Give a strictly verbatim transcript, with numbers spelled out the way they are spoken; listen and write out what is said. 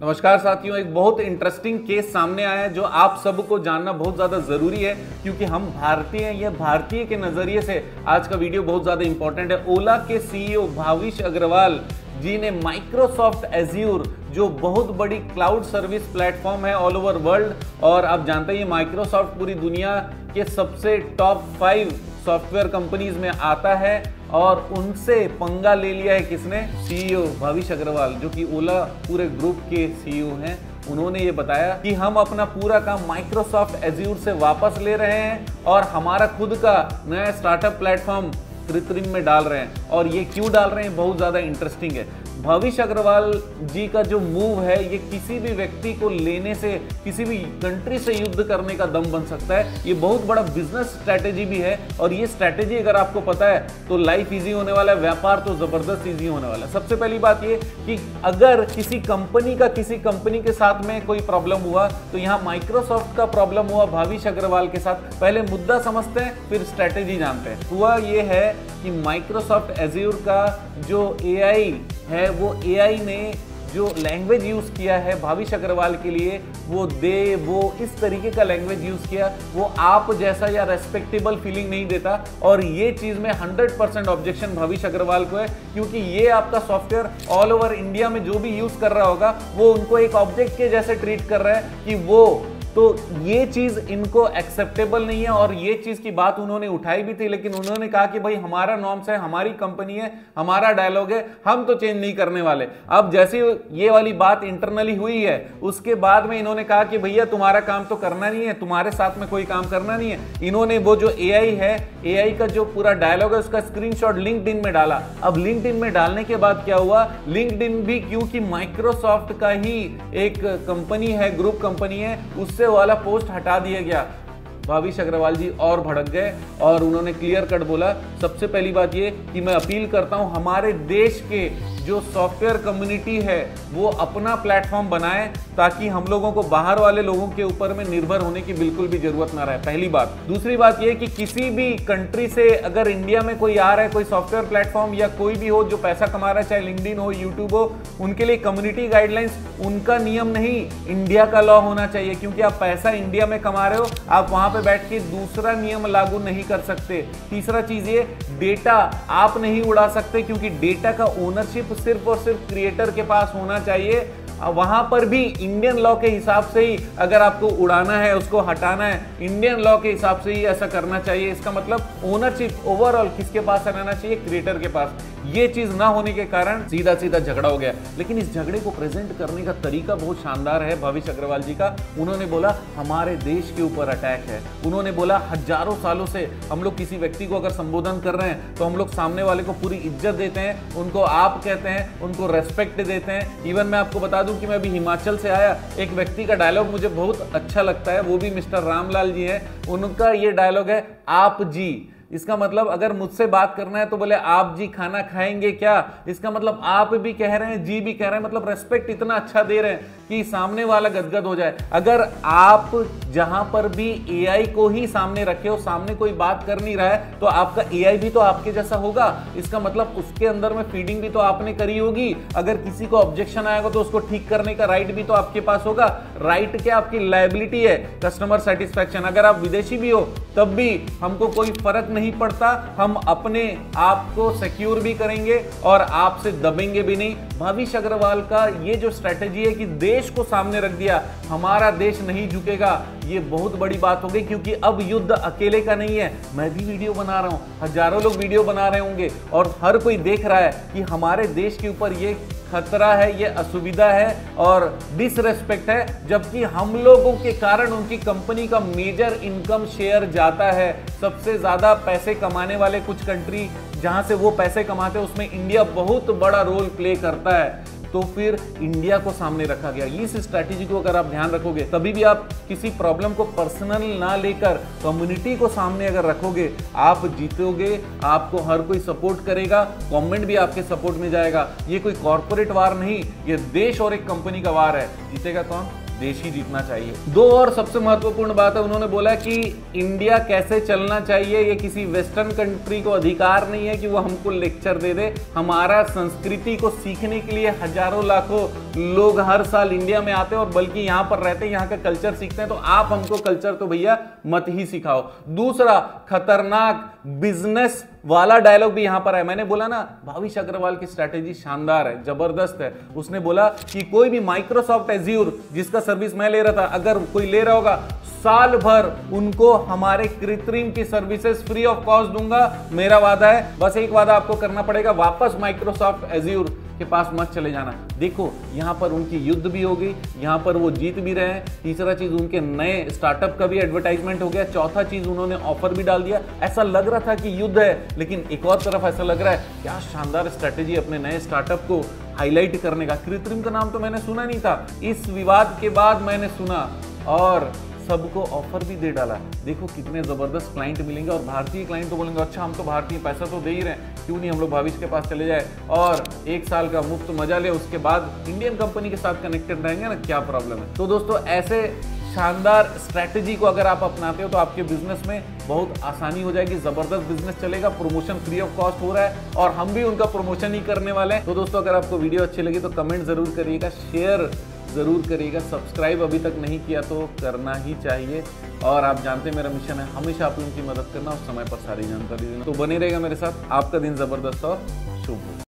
नमस्कार साथियों, एक बहुत इंटरेस्टिंग केस सामने आया है जो आप सबको जानना बहुत ज़्यादा ज़रूरी है क्योंकि हम भारतीय हैं। ये भारतीय के नज़रिए से आज का वीडियो बहुत ज़्यादा इंपॉर्टेंट है। ओला के सीईओ भाविश अग्रवाल जी ने माइक्रोसॉफ्ट एज्योर, जो बहुत बड़ी क्लाउड सर्विस प्लेटफॉर्म है ऑल ओवर वर्ल्ड, और आप जानते हैं ये माइक्रोसॉफ्ट पूरी दुनिया के सबसे टॉप फाइव सॉफ्टवेयर कंपनीज में आता है, और उनसे पंगा ले लिया है किसने? सीईओ भाविश अग्रवाल, जो कि ओला पूरे ग्रुप के सीईओ हैं। उन्होंने ये बताया कि हम अपना पूरा काम माइक्रोसॉफ्ट एज्योर से वापस ले रहे हैं और हमारा खुद का नया स्टार्टअप प्लेटफॉर्म कृत्रिम में डाल रहे हैं। और ये क्यों डाल रहे हैं, बहुत ज़्यादा इंटरेस्टिंग है। भाविश अग्रवाल जी का जो मूव है ये किसी भी व्यक्ति को लेने से, किसी भी कंट्री से युद्ध करने का दम बन सकता है। ये बहुत बड़ा बिजनेस स्ट्रैटेजी भी है, और ये स्ट्रैटेजी अगर आपको पता है तो लाइफ इजी होने वाला है, व्यापार तो जबरदस्त इजी होने वाला है। सबसे पहली बात ये कि अगर किसी कंपनी का किसी कंपनी के साथ में कोई प्रॉब्लम हुआ तो यहाँ माइक्रोसॉफ्ट का प्रॉब्लम हुआ भाविश अग्रवाल के साथ। पहले मुद्दा समझते हैं, फिर स्ट्रैटेजी जानते हैं। हुआ ये है कि माइक्रोसॉफ्ट एज्योर का जो एआई है, वो एआई ने जो लैंग्वेज यूज़ किया है भाविश अग्रवाल के लिए, वो दे वो इस तरीके का लैंग्वेज यूज़ किया, वो आप जैसा या रेस्पेक्टेबल फीलिंग नहीं देता। और ये चीज़ में hundred percent objection Bhavish Aggarwal को है, क्योंकि ये आपका सॉफ्टवेयर ऑल ओवर इंडिया में जो भी यूज़ कर रहा होगा वो उनको एक ऑब्जेक्ट के जैसे ट्रीट कर रहा है कि वो, तो ये चीज़ इनको एक्सेप्टेबल नहीं है। और ये चीज़ की बात उन्होंने उठाई भी थी, लेकिन उन्होंने कहा कि भाई हमारा नॉर्म्स है, हमारी कंपनी है, हमारा डायलॉग है, हम तो चेंज नहीं करने वाले। अब जैसे ये वाली बात इंटरनली हुई है, उसके बाद में इन्होंने कहा कि भैया तुम्हारा काम तो करना नहीं है, तुम्हारे साथ में कोई काम करना नहीं है। इन्होंने वो जो एआई है, एआई का जो पूरा डायलॉग है उसका स्क्रीनशॉट लिंक्डइन में डाला। अब लिंक्डइन में डालने के बाद क्या हुआ, लिंक्डइन भी क्योंकि माइक्रोसॉफ्ट का ही एक कंपनी है, ग्रुप कंपनी है, उससे वाला पोस्ट हटा दिया गया। भाविश अग्रवाल जी और भड़क गए और उन्होंने क्लियर कट बोला, सबसे पहली बात ये कि मैं अपील करता हूं हमारे देश के जो सॉफ्टवेयर कम्युनिटी है वो अपना प्लेटफॉर्म बनाए, ताकि हम लोगों को बाहर वाले लोगों के ऊपर में निर्भर होने की बिल्कुल भी जरूरत ना रहे। पहली बात। दूसरी बात ये कि किसी भी कंट्री से अगर इंडिया में कोई आ रहा है, कोई सॉफ्टवेयर प्लेटफॉर्म या कोई भी हो जो पैसा कमा रहा है, चाहे लिंक्डइन हो, यूट्यूब हो, उनके लिए कम्युनिटी गाइडलाइंस उनका नियम नहीं, इंडिया का लॉ होना चाहिए। क्योंकि आप पैसा इंडिया में कमा रहे हो, आप वहां पे बैठ के दूसरा नियम लागू नहीं कर सकते। तीसरा चीज ये, डेटा आप नहीं उड़ा सकते, क्योंकि डेटा का ओनरशिप सिर्फ और सिर्फ क्रिएटर के पास होना चाहिए। वहां पर भी इंडियन लॉ के हिसाब से ही अगर आपको उड़ाना है, उसको हटाना है, इंडियन लॉ के हिसाब से ही ऐसा करना चाहिए। इसका मतलब ओनरशिप ओवरऑल किसके पास रहना चाहिए? क्रिएटर के पास। ये चीज ना होने के कारण सीधा सीधा झगड़ा हो गया। लेकिन इस झगड़े को प्रेजेंट करने का तरीका बहुत शानदार है भाविश अग्रवाल जी का। उन्होंने बोला हमारे देश के ऊपर अटैक है। उन्होंने बोला हजारों सालों से हम लोग किसी व्यक्ति को अगर संबोधन कर रहे हैं तो हम लोग सामने वाले को पूरी इज्जत देते हैं, उनको आप कहते हैं, उनको रेस्पेक्ट देते हैं। इवन मैं आपको बता दूं कि मैं अभी हिमाचल से आया, एक व्यक्ति का डायलॉग मुझे बहुत अच्छा लगता है, वो भी मिस्टर रामलाल जी हैं। उनका ये डायलॉग है, आप जी। इसका मतलब अगर मुझसे बात करना है तो बोले आप जी खाना खाएंगे क्या? इसका मतलब आप भी कह रहे हैं, जी भी कह रहे हैं, मतलब रेस्पेक्ट इतना अच्छा दे रहे हैं कि सामने वाला गदगद हो जाए। अगर आप जहां पर भी एआई को ही सामने रखे हो, सामने कोई बात कर नहीं रहा है, तो आपका एआई भी तो आपके जैसा होगा। इसका मतलब उसके अंदर में फीडिंग भी तो आपने करी होगी। अगर किसी को ऑब्जेक्शन आएगा तो उसको ठीक करने का राइट भी तो आपके पास होगा। राइट क्या, आपकी लायबिलिटी है, कस्टमर सेटिस्फैक्शन। अगर आप विदेशी भी हो तब भी हमको कोई फर्क नहीं पड़ता, हम अपने आप को सिक्योर भी करेंगे और आपसे दबेंगे भी नहीं। भाविश अग्रवाल का ये जो स्ट्रैटेजी है कि देश को सामने रख दिया, हमारा देश नहीं झुकेगा, ये बहुत बड़ी बात हो गई। क्योंकि अब युद्ध अकेले का नहीं है, मैं भी वीडियो बना रहा हूं, हजारों लोग वीडियो बना रहे होंगे, और हर कोई देख रहा है कि हमारे देश के ऊपर ये खतरा है, ये असुविधा है और डिसरेस्पेक्ट है। जबकि हम लोगों के कारण उनकी कंपनी का मेजर इनकम शेयर जाता है। सबसे ज्यादा पैसे कमाने वाले कुछ कंट्री जहां से वो पैसे कमाते हैं उसमें इंडिया बहुत बड़ा रोल प्ले करता है। तो फिर इंडिया को सामने रखा गया। इस स्ट्रैटेजी को अगर आप ध्यान रखोगे, तभी भी आप किसी प्रॉब्लम को पर्सनल ना लेकर कम्युनिटी को सामने अगर रखोगे, आप जीतोगे। आपको हर कोई सपोर्ट करेगा, गवर्नमेंट भी आपके सपोर्ट में जाएगा। ये कोई कॉर्पोरेट वार नहीं, ये देश और एक कंपनी का वार है। जीतेगा कौन? देश ही जीतना चाहिए। दो और सबसे महत्वपूर्ण बात है, उन्होंने बोला कि इंडिया कैसे चलना चाहिए, ये किसी वेस्टर्न कंट्री को अधिकार नहीं है कि वो हमको लेक्चर दे दे। हमारा संस्कृति को सीखने के लिए हजारों लाखों लोग हर साल इंडिया में आते हैं और बल्कि यहाँ पर रहते हैं, यहाँ का कल्चर सीखते हैं। तो आप हमको कल्चर तो भैया मत ही सिखाओ। दूसरा खतरनाक बिजनेस वाला डायलॉग भी यहां पर है। मैंने बोला ना, भाविश अग्रवाल की स्ट्रैटेजी शानदार है, जबरदस्त है। उसने बोला कि कोई भी माइक्रोसॉफ्ट एज्यूर जिसका सर्विस मैं ले रहा था, अगर कोई ले रहा होगा, साल भर उनको हमारे कृत्रिम की सर्विसेज फ्री ऑफ कॉस्ट दूंगा, मेरा वादा है। बस एक वादा आपको करना पड़ेगा, वापस माइक्रोसॉफ्ट एज्यूर के पास मत चले जाना। देखो यहां पर उनकी युद्ध भी हो गई, यहां पर वो जीत भी रहे हैं। तीसरा चीज, उनके नए स्टार्टअप का भी एडवर्टाइजमेंट हो गया। चौथा चीज, उन्होंने ऑफर भी डाल दिया। ऐसा लग रहा था कि युद्ध है, लेकिन एक और तरफ ऐसा लग रहा है क्या शानदार स्ट्रैटेजी अपने नए स्टार्टअप को हाईलाइट करने का। कृत्रिम का नाम तो मैंने सुना नहीं था, इस विवाद के बाद मैंने सुना और सबको ऑफर भी दे डाला। देखो कितने जबरदस्त क्लाइंट मिलेंगे और भारतीय क्लाइंट तो बोलेंगे अच्छा हम तो भारतीय पैसा तो दे ही रहे हैं, क्यों नहीं हम लोग भविष्य के पास चले जाए और एक साल का मुफ्त मजा ले, उसके बाद इंडियन कंपनी के साथ कनेक्टेड रहेंगे ना, क्या प्रॉब्लम है। तो दोस्तों ऐसे शानदार स्ट्रैटेजी को अगर आप अपनाते हो तो आपके बिजनेस में बहुत आसानी हो जाएगी, जबरदस्त बिजनेस चलेगा। प्रमोशन फ्री ऑफ कॉस्ट हो रहा है और हम भी उनका प्रमोशन ही करने वाले हैं। तो दोस्तों अगर आपको वीडियो अच्छी लगी तो कमेंट जरूर करिएगा, शेयर जरूर करिएगा, सब्सक्राइब अभी तक नहीं किया तो करना ही चाहिए। और आप जानते हैं मेरा मिशन है हमेशा आप लोगों की मदद करना और समय पर सारी जानकारी देना। तो बने रहेगा मेरे साथ, आपका दिन जबरदस्त और शुभ हो।